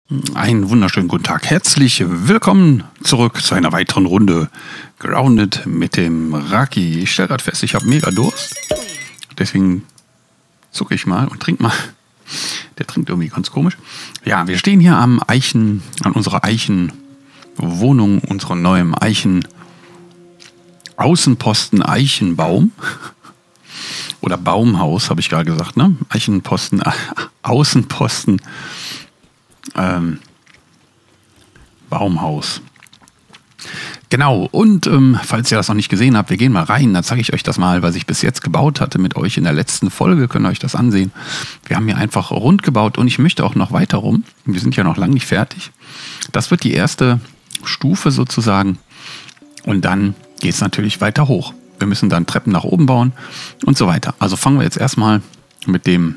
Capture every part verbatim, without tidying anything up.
Einen wunderschönen guten Tag. Herzlich willkommen zurück zu einer weiteren Runde Grounded mit dem Raki. Ich stelle gerade fest, ich habe mega Durst. Deswegen zucke ich mal und trinke mal. Der trinkt irgendwie ganz komisch. Ja, wir stehen hier am Eichen, an unserer Eichenwohnung, unserem neuen Eichen Außenposten Eichenbaum. Oder Baumhaus, habe ich gerade gesagt, ne? Eichenposten, Außenposten Ähm, Baumhaus. Genau, und ähm, falls ihr das noch nicht gesehen habt, wir gehen mal rein, dann zeige ich euch das mal, was ich bis jetzt gebaut hatte mit euch in der letzten Folge, könnt ihr euch das ansehen. Wir haben hier einfach rund gebaut und ich möchte auch noch weiter rum, wir sind ja noch lange nicht fertig. Das wird die erste Stufe sozusagen und dann geht es natürlich weiter hoch. Wir müssen dann Treppen nach oben bauen und so weiter. Also fangen wir jetzt erstmal mit dem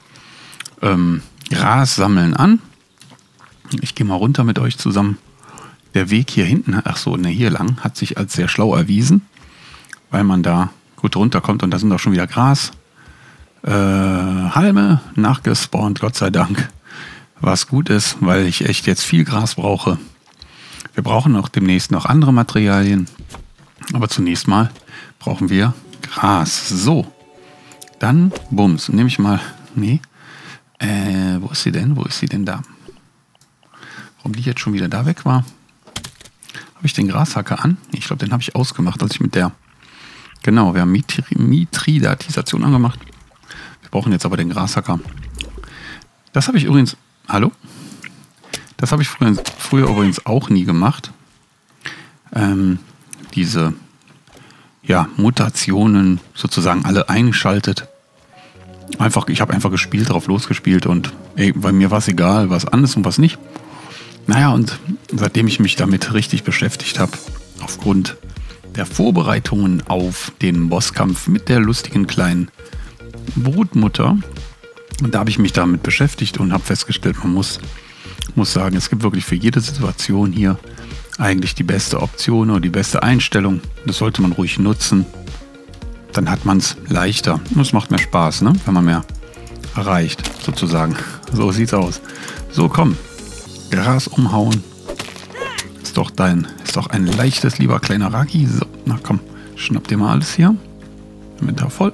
ähm, Gras sammeln an. Ich gehe mal runter mit euch zusammen. Der Weg hier hinten, ach so, ne, hier lang, hat sich als sehr schlau erwiesen, weil man da gut runterkommt und da sind auch schon wieder Gras. Äh, Halme nachgespawnt, Gott sei Dank. Was gut ist, weil ich echt jetzt viel Gras brauche. Wir brauchen auch demnächst noch andere Materialien. Aber zunächst mal brauchen wir Gras. So, dann, bums, nehme ich mal, nee, äh, wo ist sie denn, wo ist sie denn da? Warum die jetzt schon wieder da weg war? Habe ich den Grashacker an? Ich glaube, den habe ich ausgemacht, als ich mit der... Genau, wir haben Mitridatisation angemacht. Wir brauchen jetzt aber den Grashacker. Das habe ich übrigens... Hallo? Das habe ich früher, früher übrigens auch nie gemacht. Ähm, diese ja, Mutationen sozusagen alle eingeschaltet. Einfach, ich habe einfach gespielt, drauf losgespielt und ey, bei mir war es egal, was an ist und was nicht. Naja, und seitdem ich mich damit richtig beschäftigt habe, aufgrund der Vorbereitungen auf den Bosskampf mit der lustigen kleinen Brutmutter, und da habe ich mich damit beschäftigt und habe festgestellt, man muss, muss sagen, es gibt wirklich für jede Situation hier eigentlich die beste Option oder die beste Einstellung. Das sollte man ruhig nutzen. Dann hat man es leichter. Und es macht mehr Spaß, ne? Wenn man mehr erreicht, sozusagen. So sieht's aus. So, komm. Gras umhauen. Ist doch dein, ist doch ein leichtes, lieber kleiner Raki. So, na komm, schnapp dir mal alles hier. Inventar voll.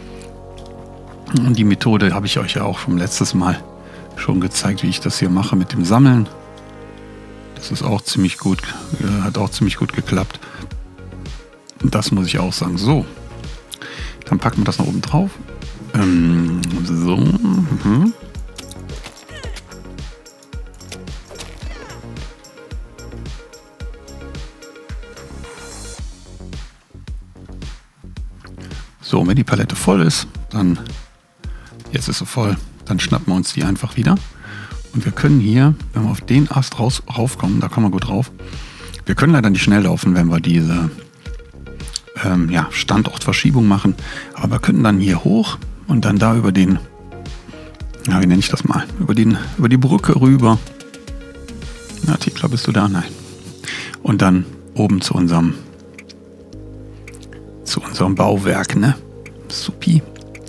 Und die Methode habe ich euch ja auch vom letztes Mal schon gezeigt, wie ich das hier mache mit dem Sammeln. Das ist auch ziemlich gut, äh, hat auch ziemlich gut geklappt. Und das muss ich auch sagen. So, dann packen wir das noch oben drauf. Ähm, so, mhm. So, wenn die Palette voll ist, dann, jetzt ist sie voll, dann schnappen wir uns die einfach wieder. Und wir können hier, wenn wir auf den Ast raus, raufkommen, da kommen wir gut drauf. Wir können leider nicht schnell laufen, wenn wir diese ähm, ja, Standortverschiebung machen. Aber wir können dann hier hoch und dann da über den, ja, wie nenne ich das mal, über, den, über die Brücke rüber. Na, Tikla, bist du da? Nein. Und dann oben zu unserem zu unserem Bauwerk, ne? Supi.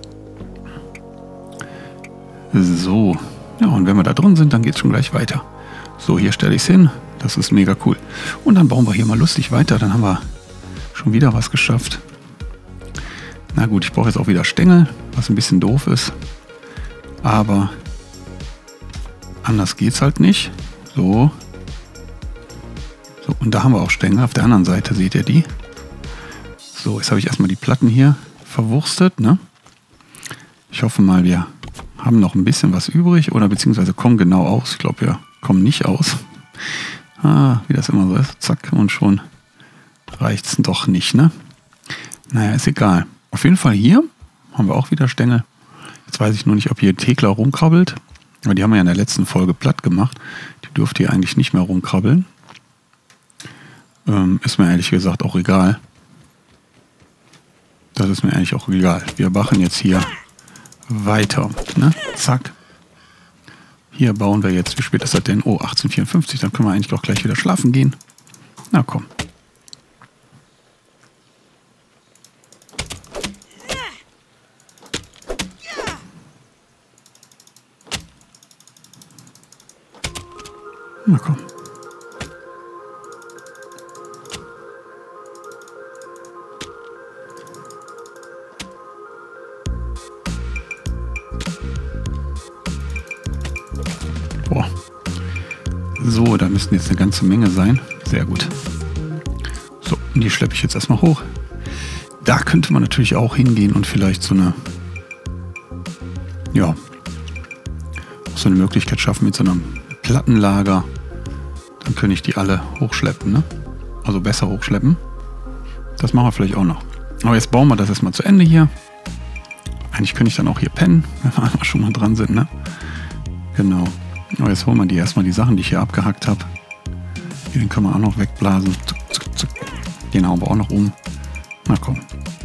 So. Ja, und wenn wir da drin sind, dann geht es schon gleich weiter. So, hier stelle ich es hin. Das ist mega cool. Und dann bauen wir hier mal lustig weiter. Dann haben wir schon wieder was geschafft. Na gut, ich brauche jetzt auch wieder Stängel, was ein bisschen doof ist. Aber anders geht's halt nicht. So. So, und da haben wir auch Stängel. Auf der anderen Seite seht ihr die. So, jetzt habe ich erstmal die Platten hier verwurstet, ne? Ich hoffe mal, wir haben noch ein bisschen was übrig oder beziehungsweise kommen genau aus. Ich glaube, wir kommen nicht aus. Ah, wie das immer so ist. Zack, und schon reicht es doch nicht, ne? Naja, ist egal. Auf jeden Fall hier haben wir auch wieder Stängel. Jetzt weiß ich nur nicht, ob hier Thekla rumkrabbelt. Aber die haben wir ja in der letzten Folge platt gemacht. Die dürfte hier eigentlich nicht mehr rumkrabbeln. Ähm, ist mir ehrlich gesagt auch egal. Das ist mir eigentlich auch egal. Wir machen jetzt hier weiter. Ne? Zack. Hier bauen wir jetzt, wie spät ist das denn? Oh, achtzehn Uhr vierundfünfzig. Dann können wir eigentlich auch gleich wieder schlafen gehen. Na komm. Na komm. Boah. So, da müssten jetzt eine ganze Menge sein. Sehr gut. So, und die schleppe ich jetzt erstmal hoch. Da könnte man natürlich auch hingehen und vielleicht so eine, ja, so eine Möglichkeit schaffen mit so einem Plattenlager. Dann könnte ich die alle hochschleppen, ne? Also besser hochschleppen. Das machen wir vielleicht auch noch. Aber jetzt bauen wir das erstmal zu Ende hier. Eigentlich könnte ich dann auch hier pennen, wenn wir einmal schon mal dran sind, ne? Genau. Aber jetzt holen wir die erstmal die Sachen, die ich hier abgehackt habe. Den können wir auch noch wegblasen. Zuck, zuck, zuck. Den hauen wir auch noch um. Na komm.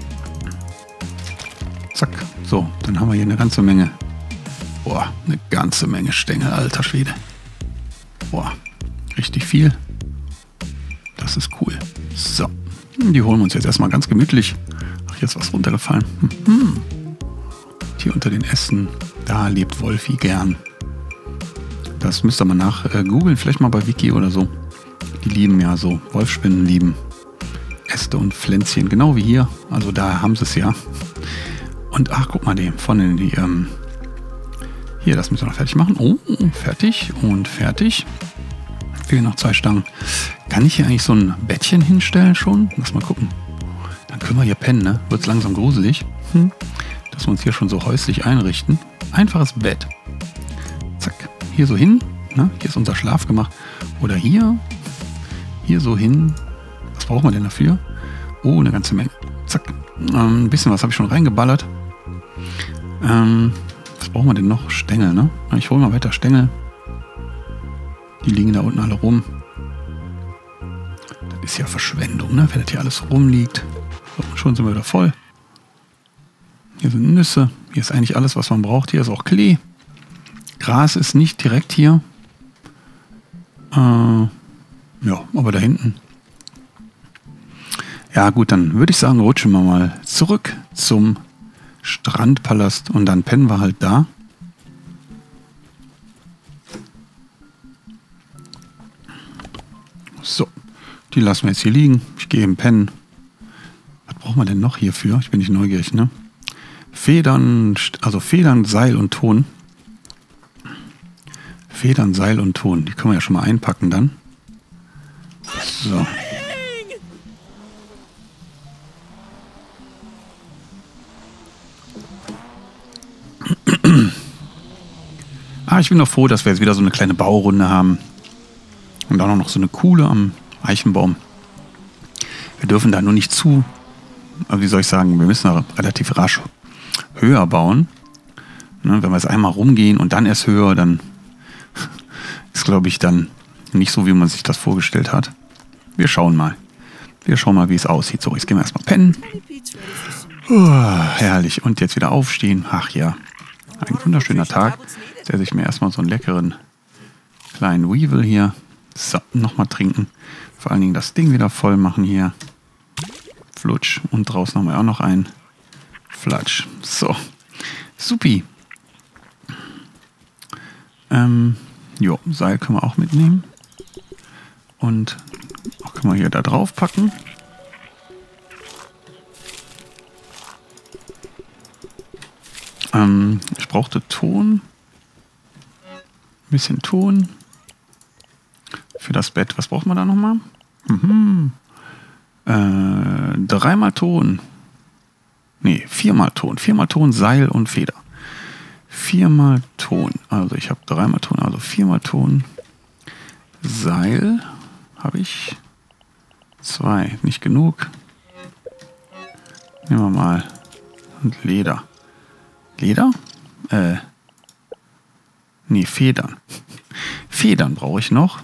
Zack. So, dann haben wir hier eine ganze Menge. Boah, eine ganze Menge Stängel, alter Schwede. Boah, richtig viel. Das ist cool. So, die holen wir uns jetzt erstmal ganz gemütlich. Ach, hier ist was runtergefallen. Hm. Hier unter den Ästen, da lebt Wolfi gern. Das müsst ihr mal nach äh, googeln, vielleicht mal bei Wiki oder so. Die lieben ja so, Wolfsspinnen lieben Äste und Pflänzchen, genau wie hier. Also da haben sie es ja. Und ach, guck mal, die vorne die, ähm, hier, das müssen wir noch fertig machen. Oh, fertig und fertig. Fehlen noch zwei Stangen. Kann ich hier eigentlich so ein Bettchen hinstellen schon? Lass mal gucken. Dann können wir hier pennen, ne? Wird es langsam gruselig. Hm. Dass wir uns hier schon so häuslich einrichten. Einfaches Bett. Zack. Hier so hin. Ne? Hier ist unser Schlaf gemacht. Oder hier. Hier so hin. Was brauchen wir denn dafür? Oh, eine ganze Menge. Zack. Ähm, ein bisschen was habe ich schon reingeballert. Ähm, was brauchen wir denn noch? Stängel, ne? Ich hole mal weiter Stängel. Die liegen da unten alle rum. Das ist ja Verschwendung, ne? Wenn das hier alles rumliegt. So, schon sind wir wieder voll. Hier sind Nüsse. Hier ist eigentlich alles, was man braucht. Hier ist auch Klee. Gras ist nicht direkt hier. Äh, ja, aber da hinten. Ja gut, dann würde ich sagen, rutschen wir mal zurück zum Strandpalast und dann pennen wir halt da. So, die lassen wir jetzt hier liegen. Ich gehe eben pennen. Was braucht man denn noch hierfür? Ich bin nicht neugierig, ne? Federn, also Federn, Seil und Ton. Federn, Seil und Ton. Die können wir ja schon mal einpacken dann. So. Ah, ich bin doch froh, dass wir jetzt wieder so eine kleine Baurunde haben. Und auch noch so eine Kuhle am Eichenbaum. Wir dürfen da nur nicht zu, wie soll ich sagen, wir müssen da relativ rasch höher bauen. Ne, wenn wir jetzt einmal rumgehen und dann erst höher, dann ist, glaube ich, dann nicht so, wie man sich das vorgestellt hat. Wir schauen mal. Wir schauen mal, wie es aussieht. So, jetzt gehen wir erstmal pennen. Oh, herrlich. Und jetzt wieder aufstehen. Ach ja, ein wunderschöner Tag. Jetzt esse ich mir erstmal so einen leckeren kleinen Weevil hier. So, nochmal trinken. Vor allen Dingen das Ding wieder voll machen hier. Flutsch. Und draußen haben wir auch noch einen. Flatsch. So. Supi. Ähm, jo, Seil können wir auch mitnehmen. Und auch können wir hier da drauf packen. Ähm, ich brauchte Ton. Ein bisschen Ton. Für das Bett. Was braucht man da nochmal? Mhm. Äh, dreimal Ton. Nee, viermal Ton. Viermal Ton, Seil und Feder. Viermal Ton. Also ich habe dreimal Ton, also viermal Ton. Seil habe ich. Zwei. Nicht genug. Nehmen wir mal. Und Leder. Leder? Äh. Nee, Federn. Federn brauche ich noch.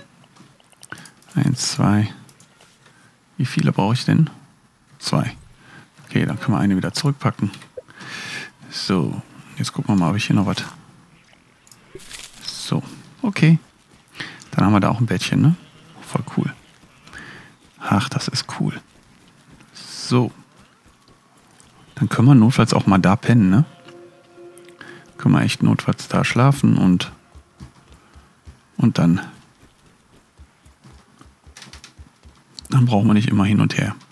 Eins, zwei. Wie viele brauche ich denn? Zwei. Okay, dann können wir eine wieder zurückpacken. So, jetzt gucken wir mal, ob ich hier noch was... So, okay. Dann haben wir da auch ein Bettchen, ne? Voll cool. Ach, das ist cool. So. Dann können wir notfalls auch mal da pennen, ne? Können wir echt notfalls da schlafen und... Und dann Dann brauchen wir nicht immer hin und her.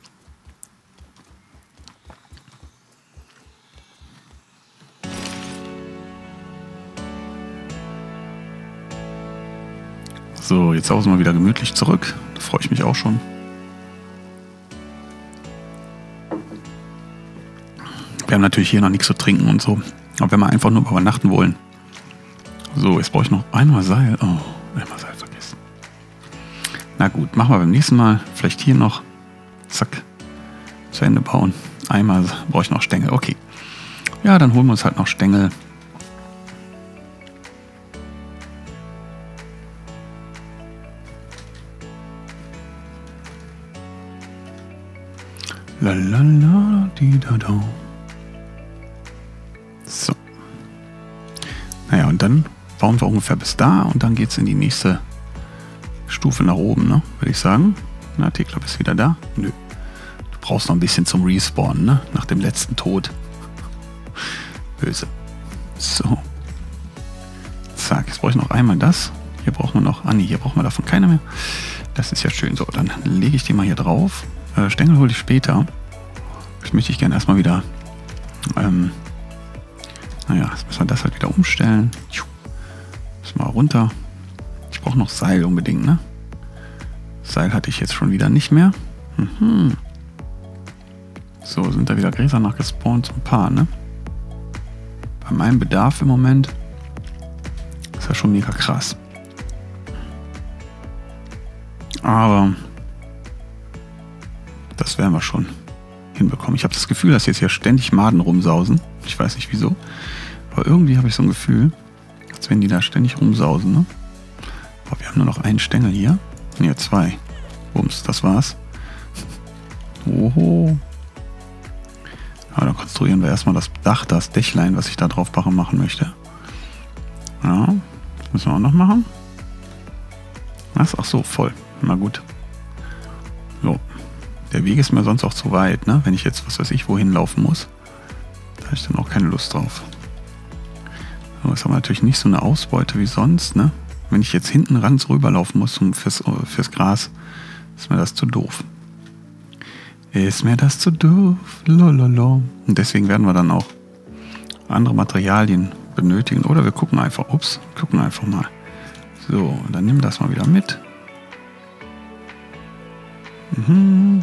So, jetzt sausen wir wieder gemütlich zurück. Da freue ich mich auch schon. Wir haben natürlich hier noch nichts zu trinken und so. Aber wenn wir einfach nur übernachten wollen. So, jetzt brauche ich noch einmal Seil. Oh, einmal Seil vergessen. Na gut, machen wir beim nächsten Mal. Vielleicht hier noch. Zack. Zu Ende bauen. Einmal brauche ich noch Stängel. Okay. Ja, dann holen wir uns halt noch Stängel. La la la, di da da. So. Naja, und dann bauen wir ungefähr bis da und dann geht es in die nächste Stufe nach oben, ne? Würde ich sagen. Na, Thekla, bist du wieder da? Nö. Du brauchst noch ein bisschen zum Respawnen, ne? Nach dem letzten Tod. Böse. So. Zack, jetzt brauche ich noch einmal das. Hier brauchen wir noch. Ah, nee, hier brauchen wir davon keine mehr. Das ist ja schön. So, dann lege ich die mal hier drauf. Äh, Stängel hole ich später. Das möchte ich gerne erstmal wieder. Ähm, naja, jetzt müssen wir das halt wieder umstellen. Müssen wir runter. Ich brauche noch Seil unbedingt, ne? Seil hatte ich jetzt schon wieder nicht mehr. Mhm. So, sind da wieder Gräser nachgespawnt. So ein paar, ne? Bei meinem Bedarf im Moment ist ja schon mega krass. Aber das werden wir schon hinbekommen. Ich habe das Gefühl, dass jetzt hier ständig Maden rumsausen. Ich weiß nicht wieso. Aber irgendwie habe ich so ein Gefühl, als wenn die da ständig rumsausen. Ne? Aber wir haben nur noch einen Stängel hier. Ne, zwei. Bums, das war's. Oho. Ja, dann konstruieren wir erstmal das Dach, das Dächlein, was ich da drauf machen möchte. Ja, das müssen wir auch noch machen. Was? Ach so, voll. Na gut. So. Der Weg ist mir sonst auch zu weit, ne? Wenn ich jetzt, was weiß ich, wohin laufen muss. Da habe ich dann auch keine Lust drauf. So, jetzt haben wir natürlich nicht so eine Ausbeute wie sonst, ne? Wenn ich jetzt hinten ran rüberlaufen muss um fürs, fürs Gras, ist mir das zu doof. Ist mir das zu doof. Lololo. Und deswegen werden wir dann auch andere Materialien benötigen. Oder wir gucken einfach, ups, gucken einfach mal. So, dann nimm das mal wieder mit. Mhm.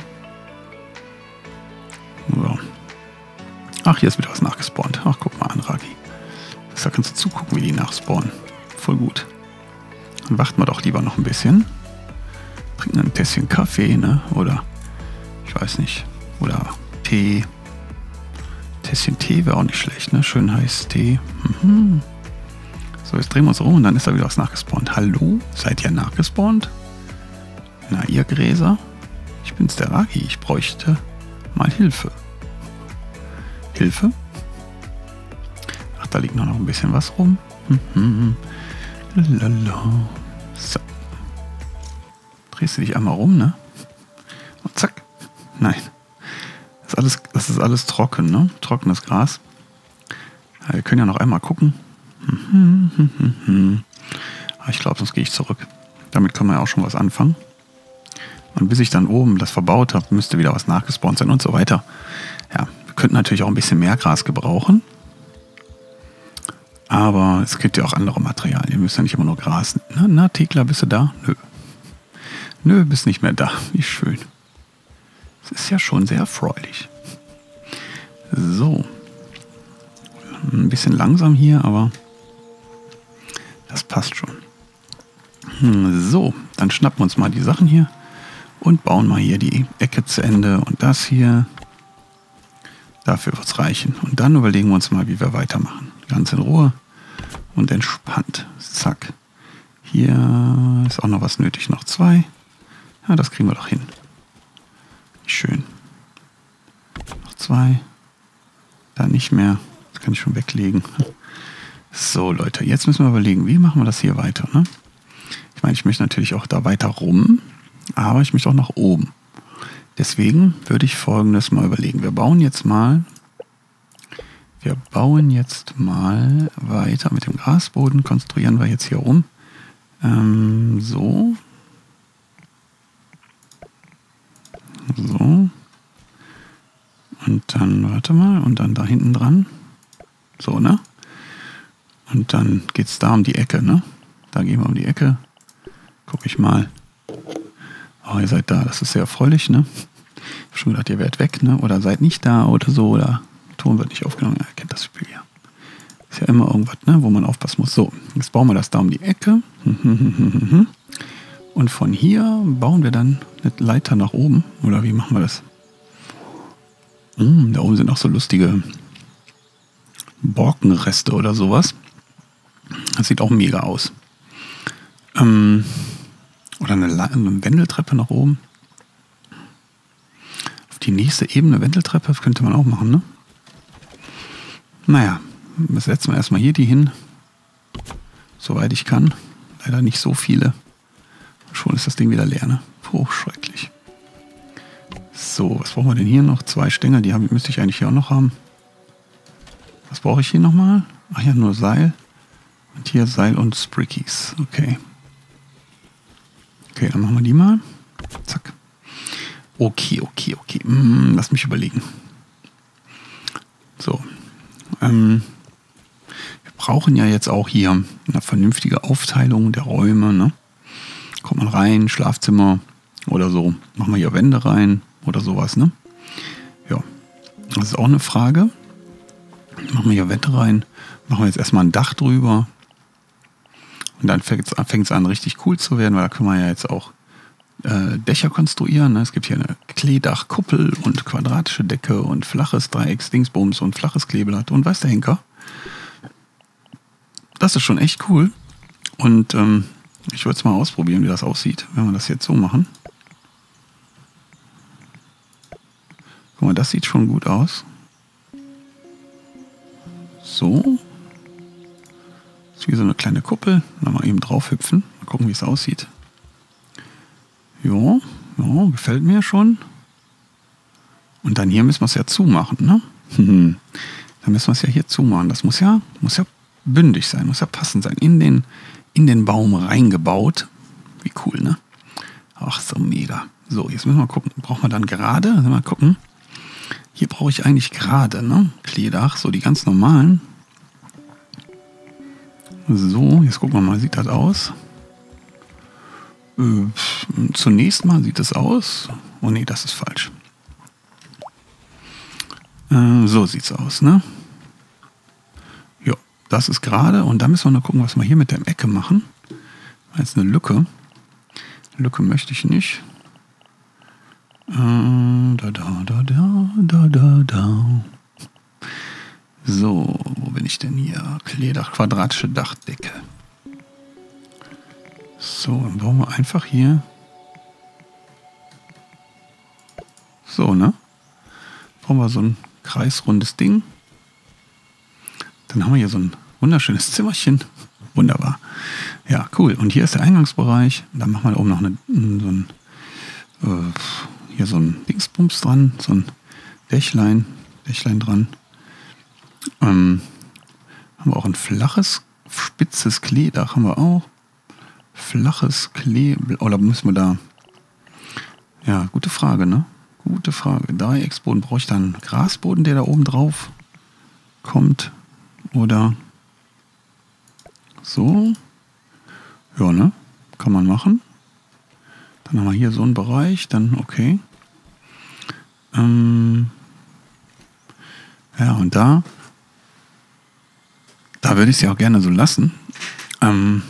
So. Ach, hier ist wieder was nachgespawnt. Ach, guck mal an, Ragi. Da kannst du zugucken, wie die nachspawnen. Voll gut. Dann warten wir doch lieber noch ein bisschen. Trinken ein Tässchen Kaffee, ne? Oder, ich weiß nicht. Oder Tee. Tässchen Tee wäre auch nicht schlecht, ne? Schön heiß Tee. Mhm. So, jetzt drehen wir uns um und dann ist da wieder was nachgespawnt. Hallo? Seid ihr nachgespawnt? Na, ihr Gräser? Ich bin's, der Ragi. Ich bräuchte mal Hilfe. Hilfe? Ach, da liegt noch ein bisschen was rum. Mhm. Lala. So. Drehst du dich einmal rum, ne? Und zack. Nein. Das ist alles, das ist alles trocken, ne? Trockenes Gras. Ja, wir können ja noch einmal gucken. Mhm. Aber ich glaube, sonst gehe ich zurück. Damit kann man ja auch schon was anfangen. Und bis ich dann oben das verbaut habe, müsste wieder was nachgespawnt sein und so weiter. Ja, wir könnten natürlich auch ein bisschen mehr Gras gebrauchen. Aber es gibt ja auch andere Materialien. Ihr müsst ja nicht immer nur Gras. Na, na Thekla, bist du da? Nö. Nö, bist nicht mehr da. Wie schön. Das ist ja schon sehr erfreulich. So. Ein bisschen langsam hier, aber das passt schon. So, dann schnappen wir uns mal die Sachen hier. Und bauen mal hier die Ecke zu Ende und das hier. Dafür wird es reichen. Und dann überlegen wir uns mal, wie wir weitermachen. Ganz in Ruhe und entspannt. Zack. Hier ist auch noch was nötig. Noch zwei. Ja, das kriegen wir doch hin. Schön. Noch zwei. Da nicht mehr. Das kann ich schon weglegen. So, Leute. Jetzt müssen wir überlegen, wie machen wir das hier weiter. Ne? Ich meine, ich möchte natürlich auch da weiter rum. Aber ich möchte auch nach oben. Deswegen würde ich Folgendes mal überlegen. Wir bauen jetzt mal, wir bauen jetzt mal weiter mit dem Grasboden. Konstruieren wir jetzt hier rum. Ähm, so. Dann, warte mal, und dann da hinten dran. So, ne? Und dann geht es da um die Ecke, ne? Da gehen wir um die Ecke. Guck ich mal. Oh, ihr seid da, das ist sehr erfreulich, ne? Ich habe schon gedacht, ihr werdet weg, ne? Oder seid nicht da oder so, oder Ton wird nicht aufgenommen. Ja, ihr kennt das Spiel ja. Ist ja immer irgendwas, ne? Wo man aufpassen muss. So, jetzt bauen wir das da um die Ecke. Und von hier bauen wir dann eine Leiter nach oben. Oder wie machen wir das? Mm, da oben sind auch so lustige Borkenreste oder sowas. Das sieht auch mega aus. Ähm, oder eine, eine Wendeltreppe nach oben. Auf die nächste Ebene Wendeltreppe, das könnte man auch machen, ne? Naja, jetzt setzen wir erstmal hier die hin. Soweit ich kann. Leider nicht so viele. Schon ist das Ding wieder leer, ne? Puh, schrecklich. So, was brauchen wir denn hier noch? Zwei Stängel, die haben, müsste ich eigentlich hier auch noch haben. Was brauche ich hier nochmal? Ach ja, nur Seil. Und hier Seil und Sprickies. Okay. Okay, dann machen wir die mal. Zack. Okay, okay, okay. Hm, lass mich überlegen. So. Ähm, wir brauchen ja jetzt auch hier eine vernünftige Aufteilung der Räume, ne? Kommt man rein, Schlafzimmer oder so. Machen wir hier Wände rein oder sowas, ne? Ja. Das ist auch eine Frage. Machen wir hier Wände rein. Machen wir jetzt erstmal ein Dach drüber. Und dann fängt es an, richtig cool zu werden, weil da können wir ja jetzt auch äh, Dächer konstruieren. Ne? Es gibt hier eine Kleedachkuppel und quadratische Decke und flaches Dreiecks, Dingsbums und flaches Kleeblatt und weiß der Henker. Das ist schon echt cool. Und ähm, ich würde es mal ausprobieren, wie das aussieht, wenn wir das jetzt so machen. Guck mal, das sieht schon gut aus. So. Das ist wie so eine kleine Kuppel. Dann mal eben drauf hüpfen. Mal gucken, wie es aussieht. Jo, jo, gefällt mir schon. Und dann hier müssen wir es ja zumachen, ne? Dann müssen wir es ja hier zumachen. Das muss ja, muss ja bündig sein, muss ja passend sein. In den, in den Baum reingebaut. Wie cool, ne? Ach, so mega. So, jetzt müssen wir mal gucken. Brauchen wir dann gerade? Mal gucken. Hier brauche ich eigentlich gerade, ne? Kleedach, so die ganz normalen. So, jetzt gucken wir mal, sieht das aus? Äh, zunächst mal sieht es aus. Oh nee, das ist falsch. Äh, so sieht es aus, ne? Ja, das ist gerade. Und da müssen wir noch gucken, was wir hier mit der Ecke machen. Jetzt eine Lücke. Lücke möchte ich nicht. Äh, da, da, da, da, da, da, da. So, wo bin ich denn hier? Kleedach, quadratische Dachdecke. So, dann bauen wir einfach hier. So, ne? Brauchen wir so ein kreisrundes Ding. Dann haben wir hier so ein wunderschönes Zimmerchen. Wunderbar. Ja, cool. Und hier ist der Eingangsbereich. Dann machen wir da oben noch eine, so ein, äh, hier so ein Dingsbums dran, so ein Dächlein, Dächlein dran. Ähm, haben wir auch ein flaches, spitzes Kleedach, haben wir auch. Flaches Klee, oder müssen wir da, ja, gute Frage, ne? Gute Frage. Dreiecksboden, brauche ich da einen Grasboden, der da oben drauf kommt? Oder so? Ja, ne? Kann man machen. Dann haben wir hier so einen Bereich, dann okay. Ähm, ja, und da Da würde ich es ja auch gerne so lassen. Ähm,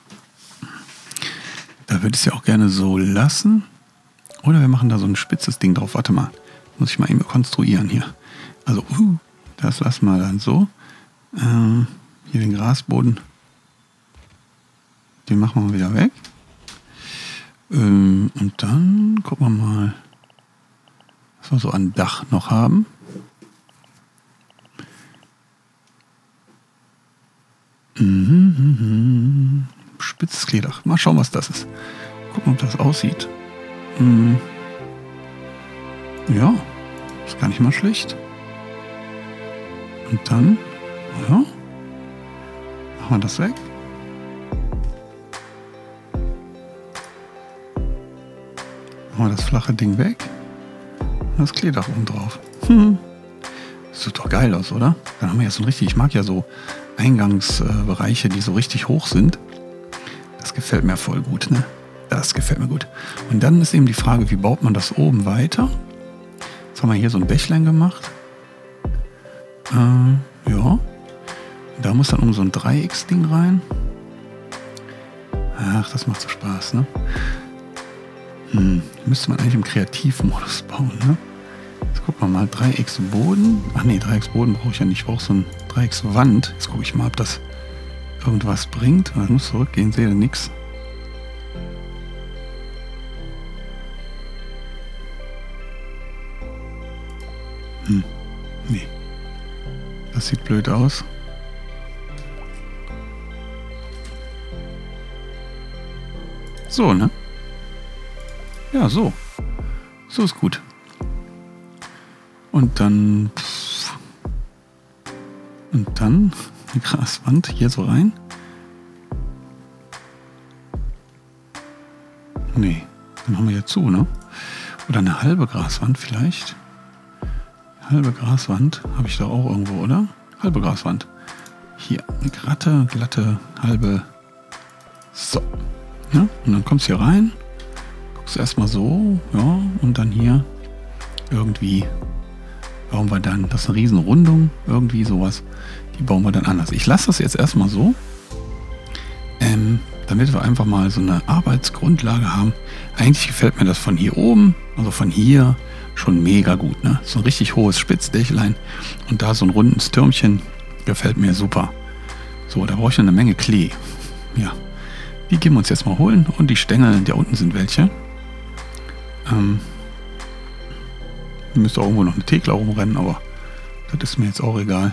da würde ich es ja auch gerne so lassen. Oder wir machen da so ein spitzes Ding drauf. Warte mal. Muss ich mal eben konstruieren hier. Also, uh, das lassen wir dann so. Ähm, hier den Grasboden. Den machen wir wieder weg. Ähm, und dann gucken wir mal, was wir so an Dach noch haben. Mhm, spitzes Kleedach. Mal schauen, was das ist. Gucken, ob das aussieht. Mhm. Ja, ist gar nicht mal schlecht. Und dann, ja, machen wir das weg. Machen wir das flache Ding weg. Und das Kleedach oben drauf. Hm. sieht doch geil aus, oder? Dann haben wir jetzt so ein richtig, ich mag ja so Eingangsbereiche, die so richtig hoch sind. Das gefällt mir voll gut, ne? Das gefällt mir gut. Und dann ist eben die Frage, wie baut man das oben weiter? Jetzt haben wir hier so ein Bächlein gemacht. Äh, ja. Da muss dann um so ein Dreiecks-Ding rein. Ach, das macht so Spaß, ne? Hm, müsste man eigentlich im Kreativmodus bauen, ne? Jetzt gucken wir mal, Dreiecksboden. Ach nee, Dreiecksboden brauche ich ja nicht. Ich brauche so ein Dreieckswand. Jetzt gucke ich mal, ob das irgendwas bringt. Ich muss zurückgehen, sehe nix. Hm, nee. Das sieht blöd aus. So, ne? Ja, so. So ist gut. Und dann... Und dann eine Graswand hier so rein. Nee, dann haben wir ja zu, ne? Oder eine halbe Graswand vielleicht. Halbe Graswand habe ich da auch irgendwo, oder? Halbe Graswand. Hier, eine glatte, glatte, halbe. So. Ja, und dann kommst du hier rein. Guckst erstmal so, ja, und dann hier irgendwie bauen wir dann, das ist eine Riesenrundung, irgendwie sowas. Die bauen wir dann anders. Ich lasse das jetzt erstmal so, ähm, damit wir einfach mal so eine Arbeitsgrundlage haben. Eigentlich gefällt mir das von hier oben, also von hier, schon mega gut, ne? So ein richtig hohes Spitzdächlein und da so ein rundes Türmchen gefällt mir super. So, da brauche ich eine Menge Klee. Ja, die gehen wir uns jetzt mal holen und die Stängel, da unten sind welche. Ähm, müsste auch irgendwo noch eine Thekla rumrennen, aber das ist mir jetzt auch egal.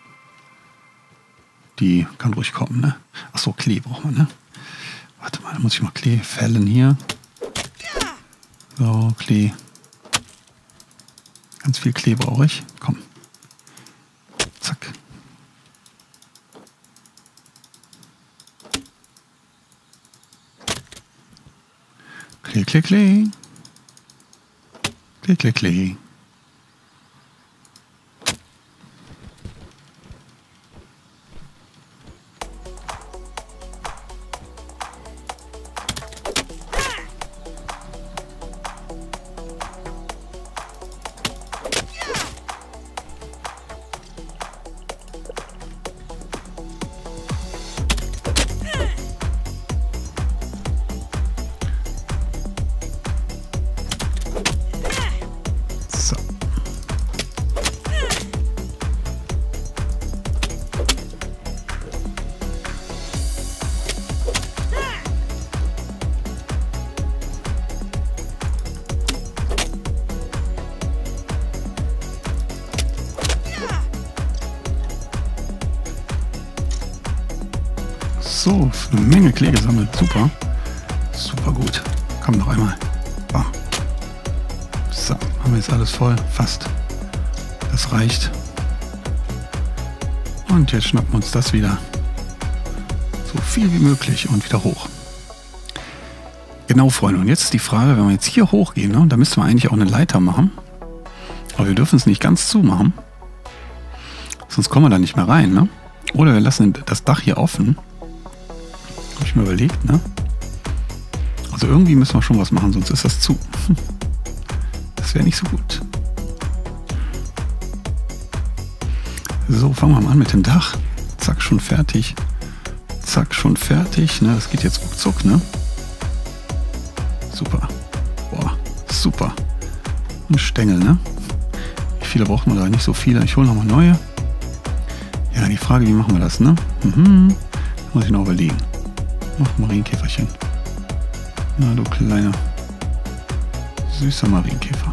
Die kann ruhig kommen, ne? Achso, Klee braucht man, ne? Warte mal, da muss ich mal Klee fällen hier. So, Klee. Ganz viel Klee brauche ich. Komm. Zack. Klee, Klee, Klee. Klee, Klee, Klee. So, eine Menge Klee gesammelt. Super. Super gut. Komm, noch einmal. Bam. So, haben wir jetzt alles voll. Fast. Das reicht. Und jetzt schnappen wir uns das wieder. So viel wie möglich und wieder hoch. Genau, Freunde. Und jetzt ist die Frage, wenn wir jetzt hier hochgehen, ne, da müssten wir eigentlich auch eine Leiter machen. Aber wir dürfen es nicht ganz zumachen. Sonst kommen wir da nicht mehr rein, ne? Oder wir lassen das Dach hier offen. Habe ich mir überlegt, ne? Also irgendwie müssen wir schon was machen, sonst ist das zu. Das wäre nicht so gut. So, fangen wir mal an mit dem Dach. Zack, schon fertig. Zack, schon fertig. Ne? Das geht jetzt ruckzuck, ne? Super. Boah, super. Und Stängel, ne? Wie viele brauchen wir da? Nicht so viele. Ich hole nochmal neue. Ja, die Frage, wie machen wir das, ne? Mhm. Muss ich noch überlegen. Ach, Marienkäferchen. Na, du kleiner, süßer Marienkäfer.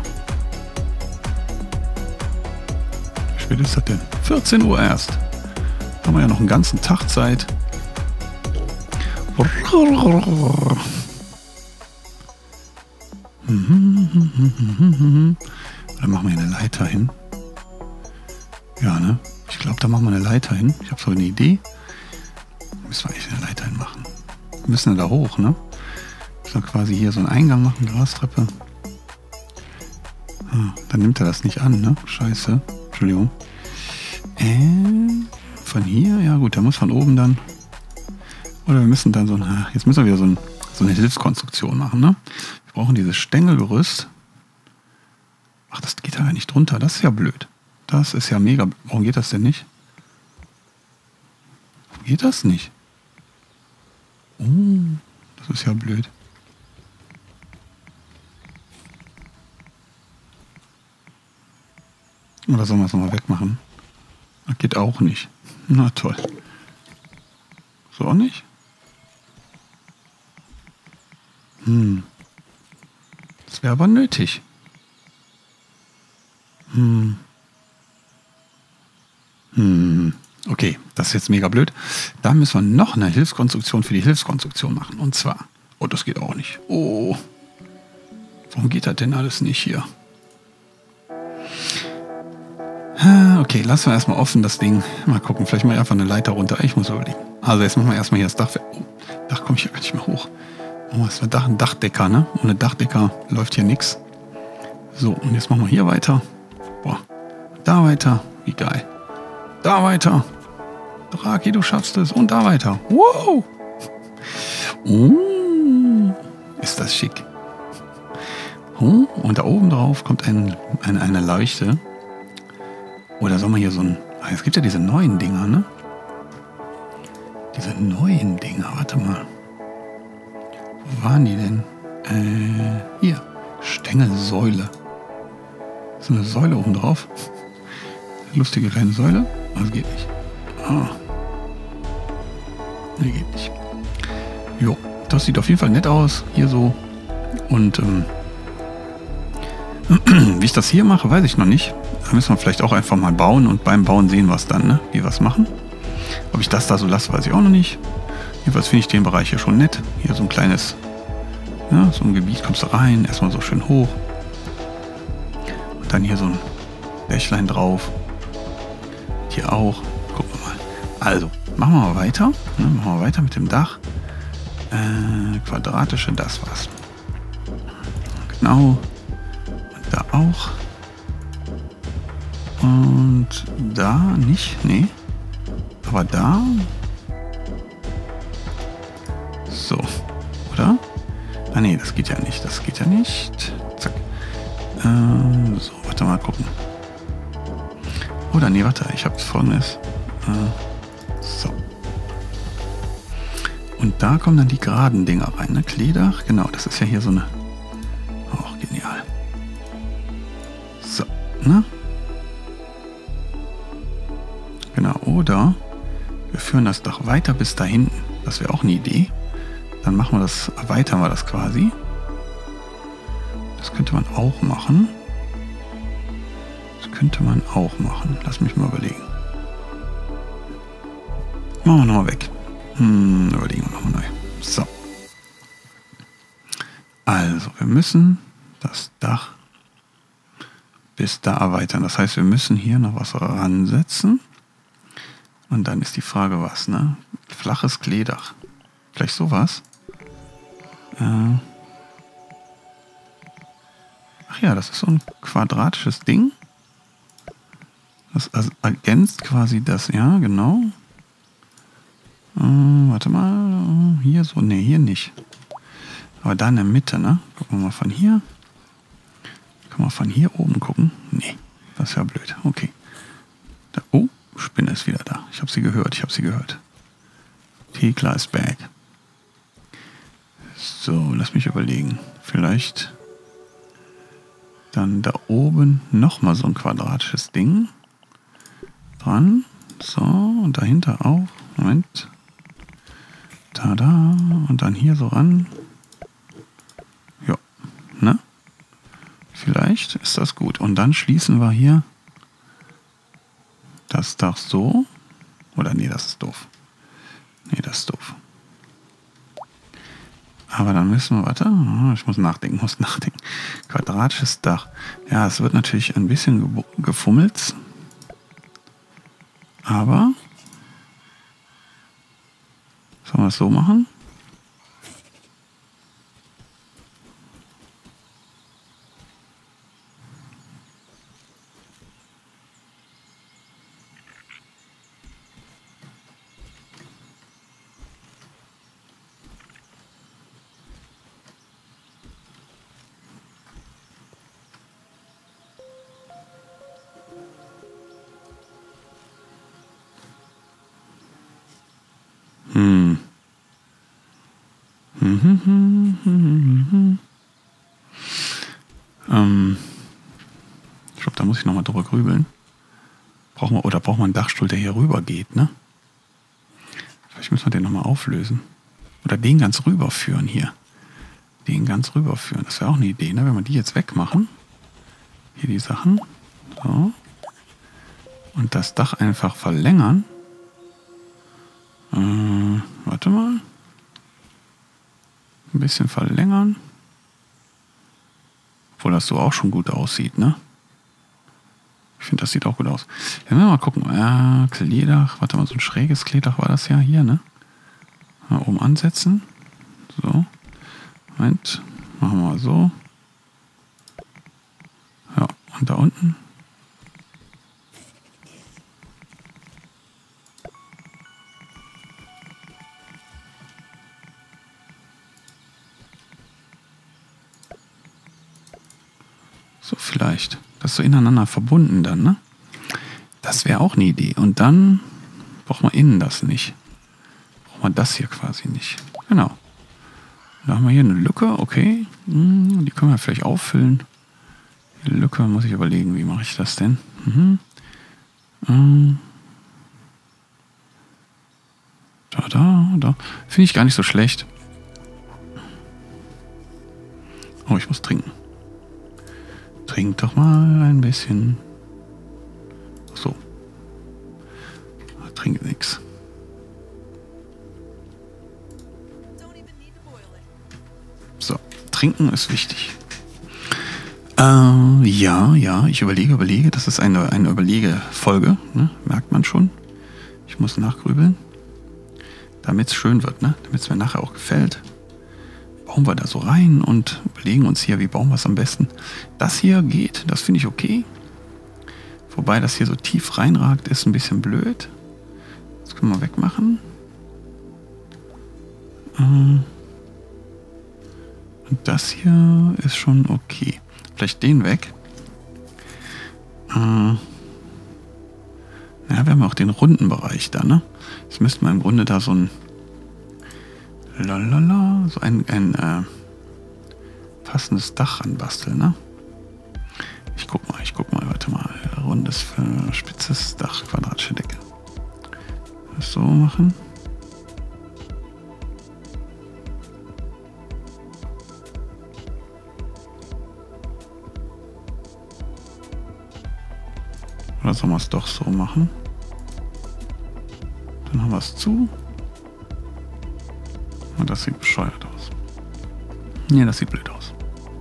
Wie spät ist das denn? vierzehn Uhr erst. Da haben wir ja noch einen ganzen Tag Zeit. Da machen wir eine Leiter hin. Ja, ne? Ich glaube, da machen wir eine Leiter hin. Ich habe so eine Idee. Da müssen wir eigentlich eine Leiter hin machen. Wir müssen ja da hoch, ne? Ich soll quasi hier so einen Eingang machen, Grastreppe. Ah, dann nimmt er das nicht an, ne? Scheiße. Entschuldigung. Äh, von hier? Ja gut, der muss von oben dann. Oder wir müssen dann so eine, jetzt müssen wir wieder so, ein, so eine Hilfskonstruktion machen, ne? Wir brauchen dieses Stängelgerüst. Ach, das geht da gar nicht drunter. Das ist ja blöd. Das ist ja mega. Warum geht das denn nicht? Warum geht das nicht? Oh, das ist ja blöd. Oder sollen wir es nochmal wegmachen? Das geht auch nicht. Na toll. So auch nicht? Hm. Das wäre aber nötig. Hm. Hm. Okay, das ist jetzt mega blöd. Da müssen wir noch eine Hilfskonstruktion für die Hilfskonstruktion machen. Und zwar. Oh, das geht auch nicht. Oh. Warum geht das denn alles nicht hier? Okay, lassen wir erstmal offen das Ding. Mal gucken, vielleicht mal einfach eine Leiter runter. Ich muss überlegen. Also jetzt machen wir erstmal hier das Dach. Oh, Dach komme ich ja gar nicht mehr hoch. Oh, ist ein Dach, ein Dachdecker, ne? Ohne Dachdecker läuft hier nichts. So, und jetzt machen wir hier weiter. Boah, da weiter. Wie geil. Da weiter. Draki, du schaffst es. Und da weiter. Wow. Oh, ist das schick. Oh, und da oben drauf kommt ein, ein, eine Leuchte. Oder soll man hier so ein... Ah, es gibt ja diese neuen Dinger, ne? Diese neuen Dinger. Warte mal. Wo waren die denn? Äh, hier. Stängelsäule. Ist eine Säule oben drauf. Lustige kleine Säule. Aber es geht nicht. Ah. Nee, geht nicht. Jo, das sieht auf jeden Fall nett aus. Hier so. Und ähm, wie ich das hier mache, weiß ich noch nicht. Da müssen wir vielleicht auch einfach mal bauen und beim Bauen sehen wir es dann, ne? Wie wir es machen. Ob ich das da so lasse, weiß ich auch noch nicht. Jedenfalls finde ich den Bereich hier schon nett. Hier so ein kleines, ja, so ein Gebiet, kommst du rein, erstmal so schön hoch. Und dann hier so ein Bächlein drauf. Hier auch. Gucken wir mal. Also, machen wir mal weiter. Ne? Machen wir weiter mit dem Dach. Äh, quadratische, das war's. Genau. Und da auch. Und da nicht, nee. Aber da. So, oder? Ah nee, das geht ja nicht, das geht ja nicht. Zack. Ähm, so, warte mal gucken. Oder nee, warte, ich habe folgendes. Äh, so. Und da kommen dann die geraden Dinger rein, ne? Kleedach, genau, das ist ja hier so eine. Auch genial. So, ne? Genau, oder wir führen das Dach weiter bis da hinten. Das wäre auch eine Idee. Dann machen wir das, erweitern wir das quasi. Das könnte man auch machen. Das könnte man auch machen. Lass mich mal überlegen. Machen wir nochmal weg. Hm, überlegen wir nochmal neu. So. Also, wir müssen das Dach bis da erweitern. Das heißt, wir müssen hier noch was ransetzen. Und dann ist die Frage, was, ne? Flaches Kleedach. Vielleicht sowas. Äh Ach ja, das ist so ein quadratisches Ding. Das also ergänzt quasi das, ja, genau. Äh, warte mal, hier so, ne, hier nicht. Aber da in der Mitte, ne? Gucken wir mal von hier. Können wir von hier oben gucken? Nee, das ist ja blöd. Okay. Da, oh, Spinne ist wieder da. Ich habe sie gehört, ich habe sie gehört. Thekla ist back. So, lass mich überlegen. Vielleicht dann da oben nochmal so ein quadratisches Ding dran. So, und dahinter auch. Moment. Tada. Und dann hier so ran. Ja, ne? Vielleicht ist das gut. Und dann schließen wir hier das Dach so. Oder nee, das ist doof. Nee, das ist doof. Aber dann müssen wir, warte, ich muss nachdenken, muss nachdenken. Quadratisches Dach. Ja, es wird natürlich ein bisschen gefummelt. Aber sollen wir es so machen? Ähm, ich glaube, da muss ich nochmal drüber grübeln. Brauchen wir, oder braucht man einen Dachstuhl, der hier rüber geht, ne? Vielleicht müssen wir den nochmal auflösen. Oder den ganz rüberführen hier. Den ganz rüberführen. Das wäre auch eine Idee, ne? Wenn wir die jetzt wegmachen. Hier die Sachen. So. Und das Dach einfach verlängern. Äh, warte mal. Ein bisschen verlängern. Obwohl das so auch schon gut aussieht, ne? Ich finde, das sieht auch gut aus. Ja, mal gucken. Äh, Kleedach. Warte mal, so ein schräges Kleedach war das ja hier, ne? Mal oben ansetzen. So. Moment. Machen wir mal so. Ja, und da unten. So vielleicht. Das ist so ineinander verbunden dann, ne? Das wäre auch eine Idee. Und dann braucht man innen das nicht. Braucht man das hier quasi nicht. Genau. Da haben wir hier eine Lücke, okay. Die können wir vielleicht auffüllen. Die Lücke muss ich überlegen, wie mache ich das denn? Mhm. Ähm. Da, da, da. Finde ich gar nicht so schlecht. Oh, ich muss trinken. Trink doch mal ein bisschen. So. Trink nix. So, trinken ist wichtig. Äh, ja, ja, ich überlege, überlege. Das ist eine, eine Überlegefolge, ne? Merkt man schon. Ich muss nachgrübeln. Damit es schön wird, ne? Damit es mir nachher auch gefällt. Bauen wir da so rein und überlegen uns hier, wie bauen wir es am besten. Das hier geht, das finde ich okay. Wobei das hier so tief reinragt, ist ein bisschen blöd. Das können wir wegmachen. Und das hier ist schon okay. Vielleicht den weg. Ja, wir haben auch den runden Bereich da, ne? Jetzt müssten wir im Grunde da so ein Lalala, so ein, ein äh, passendes Dach anbasteln, ne? Ich guck mal, ich guck mal, warte mal. Rundes, äh, spitzes Dach, quadratische Decke. Das so machen. Oder sollen wir es doch so machen? Dann haben wir es zu. Und das sieht bescheuert aus. Nee, das sieht blöd aus.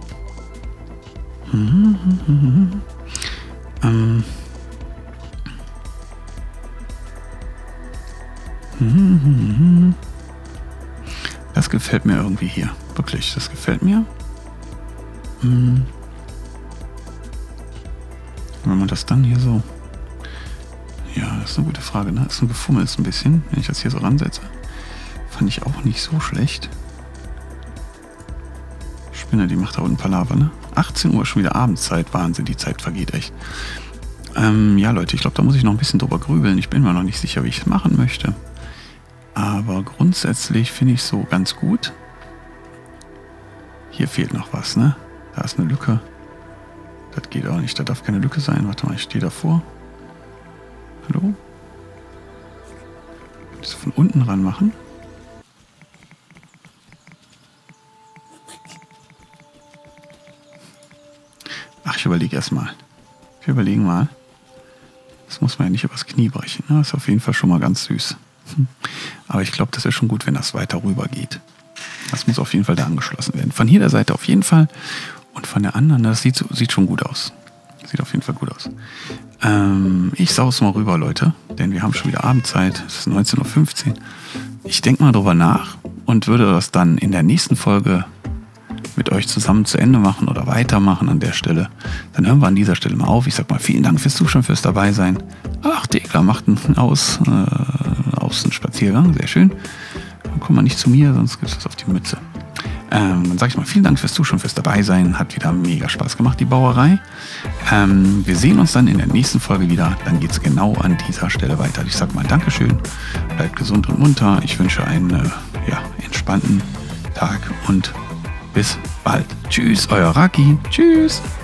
Mhm, mhm, mhm. Ähm. Mhm, das gefällt mir irgendwie hier. Wirklich, das gefällt mir. Mhm. Wenn man das dann hier so... Ja, das ist eine gute Frage, ne? Das ist ein Gefummel ein bisschen, wenn ich das hier so ransetze. Fand ich auch nicht so schlecht. Spinne, die macht da unten Palaver, ne? achtzehn Uhr, schon wieder Abendzeit. Wahnsinn, die Zeit vergeht echt. Ähm, ja, Leute, ich glaube, da muss ich noch ein bisschen drüber grübeln. Ich bin mir noch nicht sicher, wie ich es machen möchte. Aber grundsätzlich finde ich es so ganz gut. Hier fehlt noch was, ne? Da ist eine Lücke. Das geht auch nicht. Da darf keine Lücke sein. Warte mal, ich stehe davor. Hallo? Das von unten ran machen. Ach, ich überlege erst mal. Wir überlegen mal. Das muss man ja nicht übers Knie brechen. Das ist auf jeden Fall schon mal ganz süß. Aber ich glaube, das ist schon gut, wenn das weiter rüber geht. Das muss auf jeden Fall da angeschlossen werden. Von hier der Seite auf jeden Fall. Und von der anderen, das sieht, sieht schon gut aus. Sieht auf jeden Fall gut aus. Ähm, ich saus mal rüber, Leute. Denn wir haben schon wieder Abendzeit. Es ist neunzehn Uhr fünfzehn. Ich denke mal drüber nach und würde das dann in der nächsten Folge mit euch zusammen zu Ende machen oder weitermachen an der Stelle. Dann hören wir an dieser Stelle mal auf. Ich sag mal vielen Dank fürs Zuschauen, fürs dabei sein. Ach, Dekla macht einen Aus, äh, Außenspaziergang. Sehr schön. Dann kommt man nicht zu mir, sonst gibt es das auf die Mütze. Ähm, dann sage ich mal vielen Dank fürs Zuschauen, fürs dabei sein. Hat wieder mega Spaß gemacht, die Bauerei. Ähm, wir sehen uns dann in der nächsten Folge wieder. Dann geht es genau an dieser Stelle weiter. Ich sage mal Dankeschön. Bleibt gesund und munter. Ich wünsche einen äh, ja, entspannten Tag und bis bald. Tschüss, euer Raki. Tschüss.